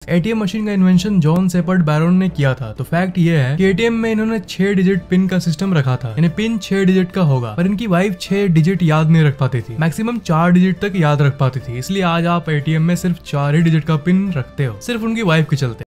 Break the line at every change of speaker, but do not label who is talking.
ATM मशीन का invention John Shepherd Barron ने किया था। तो फैक्ट ये है कि एटीएम में इन्होंने 6 डिजिट पिन का सिस्टम रखा था, यानी पिन 6 डिजिट का होगा, पर इनकी वाइफ 6 डिजिट याद नहीं रख पाती थी, मैक्सिमम 4 डिजिट तक याद रख पाती थी। इसलिए आज आप एटीएम में सिर्फ 4 ही डिजिट का पिन रखते हो, सिर्फ उनकी वाइफ के चलते।